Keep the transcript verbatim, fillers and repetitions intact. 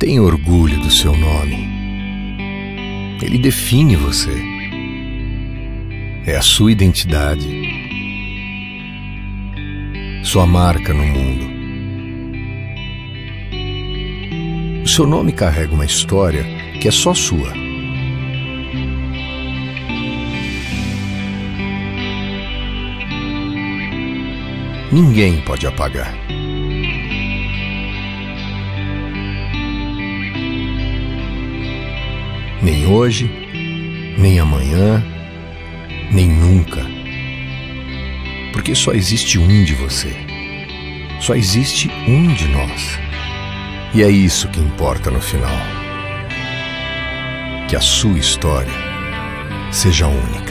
Tenha orgulho do seu nome. Ele define você. É a sua identidade, sua marca no mundo. O seu nome carrega uma história que é só sua. Ninguém pode apagar. Nem hoje, nem amanhã, nem nunca. Porque só existe um de você. Só existe um de nós. E é isso que importa no final. Que a sua história seja única.